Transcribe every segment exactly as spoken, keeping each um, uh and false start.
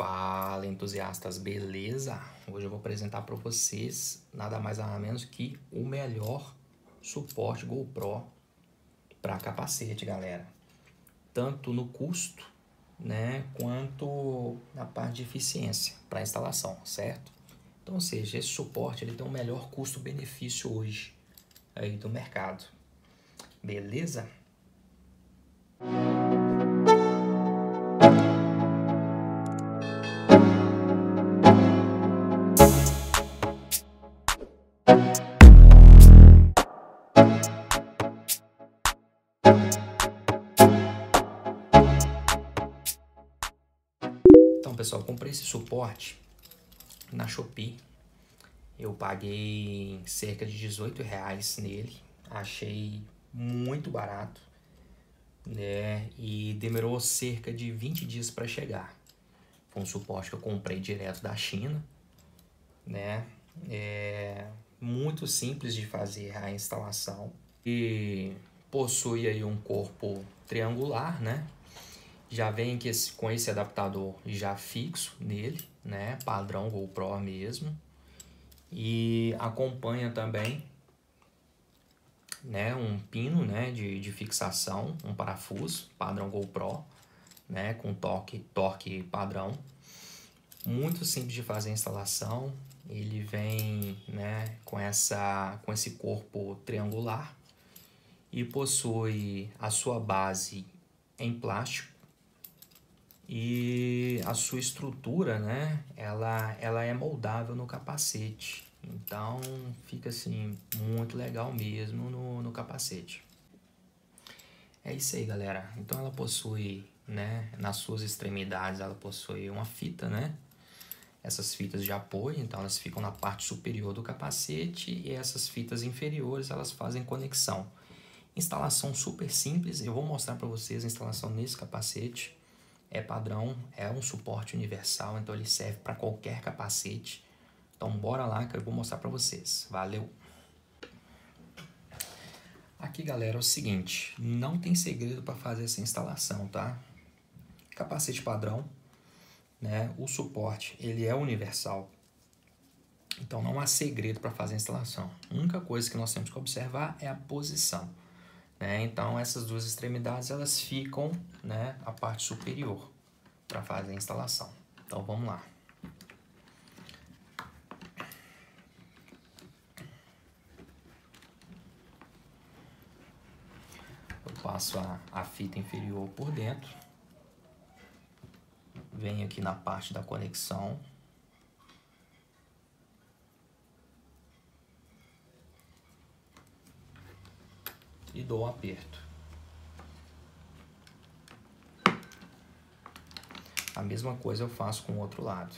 Fala, entusiastas, beleza? Hoje eu vou apresentar para vocês nada mais nada menos que o melhor suporte GoPro para capacete, galera. Tanto no custo, né, quanto na parte de eficiência para instalação, certo? Então, ou seja, esse suporte ele tem o melhor custo-benefício hoje aí do mercado. Beleza? Então, pessoal, eu comprei esse suporte na Shopee. Eu paguei cerca de dezoito reais nele. Achei muito barato, né? E demorou cerca de vinte dias para chegar. Foi um suporte que eu comprei direto da China, né? É muito simples de fazer a instalação e possui aí um corpo triangular, né? Já vem que esse, com esse adaptador já fixo nele, né? Padrão GoPro mesmo. E acompanha também, né, um pino, né, de, de fixação, um parafuso padrão GoPro, né, com torque, torque padrão. Muito simples de fazer a instalação. Ele vem, né, com, essa, com esse corpo triangular e possui a sua base em plástico. E a sua estrutura, né, ela, ela é moldável no capacete. Então, fica assim, muito legal mesmo no, no capacete. É isso aí, galera. Então, ela possui, né, nas suas extremidades, ela possui uma fita, né? Essas fitas de apoio, então elas ficam na parte superior do capacete e essas fitas inferiores, elas fazem conexão. Instalação super simples, eu vou mostrar para vocês a instalação nesse capacete. É padrão, é um suporte universal, então ele serve para qualquer capacete. Então bora lá que eu vou mostrar para vocês. Valeu! Aqui, galera, é o seguinte, não tem segredo para fazer essa instalação, tá? Capacete padrão, né? O suporte, ele é universal. Então não há segredo para fazer a instalação. A única coisa que nós temos que observar é a posição, né? Então essas duas extremidades, elas ficam, né, a parte superior para fazer a instalação. Então vamos lá. Eu passo a, a fita inferior por dentro. Venho aqui na parte da conexão. E dou um aperto. A mesma coisa eu faço com o outro lado.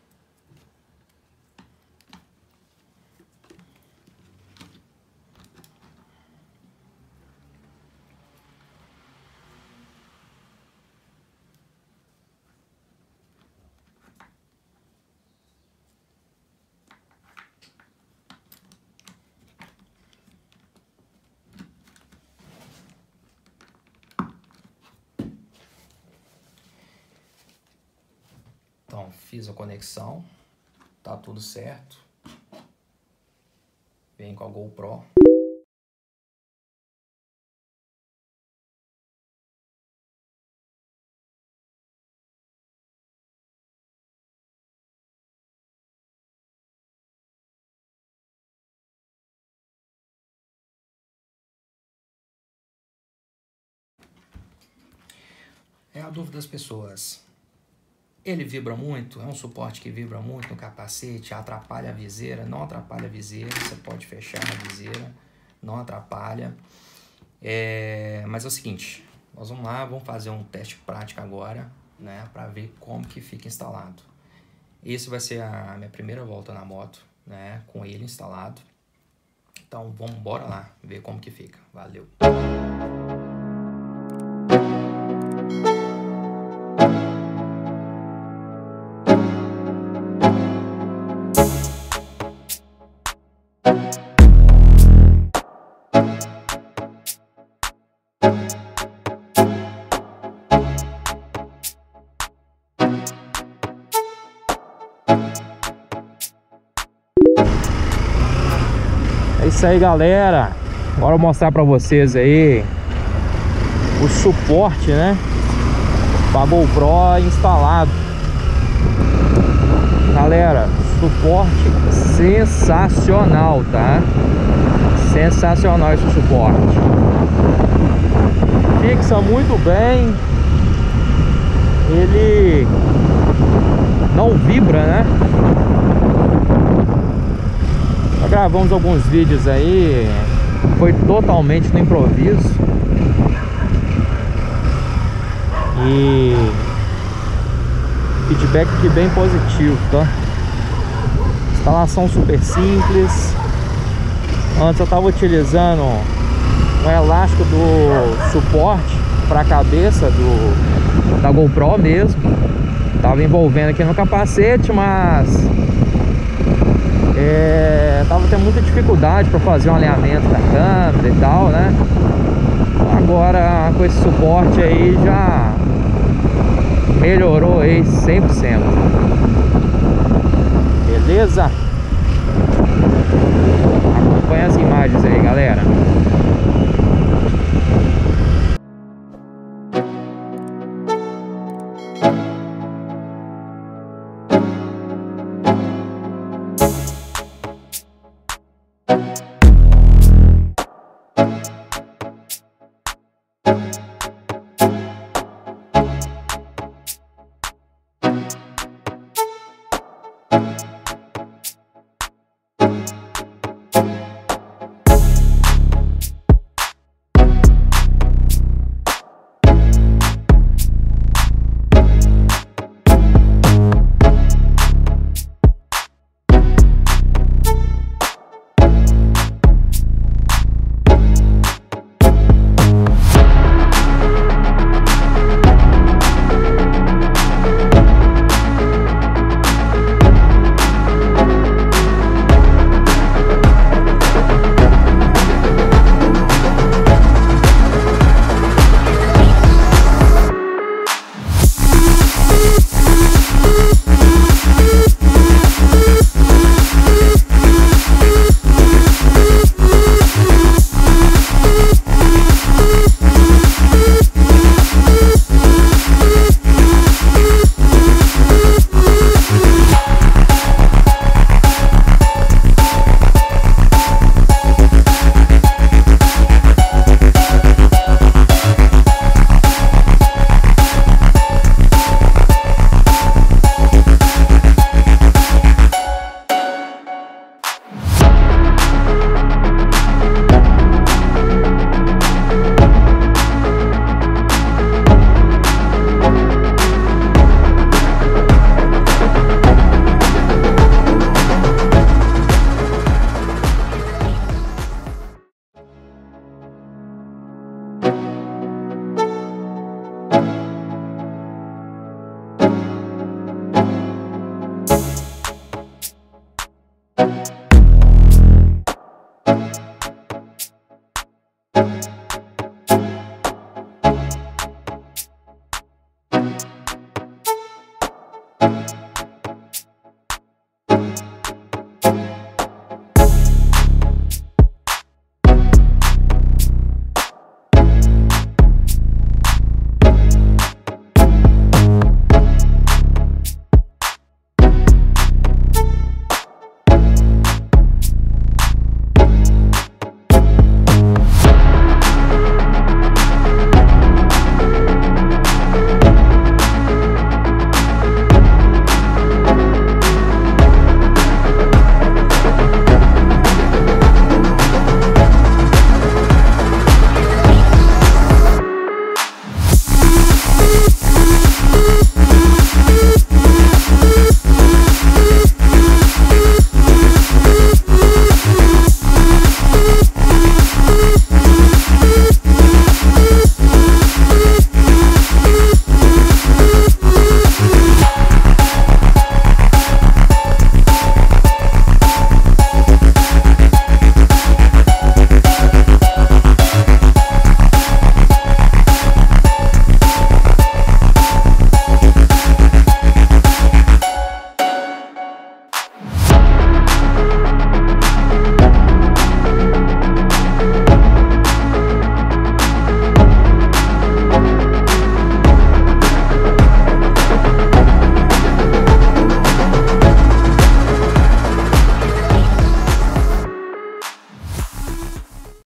Então, fiz a conexão, tá tudo certo. Vem com a GoPro. É a dúvida das pessoas. Ele vibra muito, é um suporte que vibra muito no capacete, atrapalha a viseira, não atrapalha a viseira, você pode fechar a viseira, não atrapalha. É, mas é o seguinte, nós vamos lá, vamos fazer um teste prático agora, né, para ver como que fica instalado. Esse vai ser a minha primeira volta na moto, né, com ele instalado. Então vamos embora lá, ver como que fica. Valeu! isso aí, galera. Agora eu vou mostrar pra vocês aí o suporte, né, pra GoPro instalado. Galera, suporte sensacional, tá? Sensacional esse suporte. Fixa muito bem. Ele não vibra, né? Já gravamos alguns vídeos aí. Foi totalmente no improviso. E feedback aqui bem positivo, tá? Instalação super simples. Antes eu estava utilizando um elástico do suporte para a cabeça do, da GoPro mesmo. Tava envolvendo aqui no capacete, mas é, tava tendo muita dificuldade para fazer um alinhamento da câmera e tal, né? Agora com esse suporte aí já melhorou aí cem por cento. Beleza? Acompanha as imagens aí, galera. Thank you.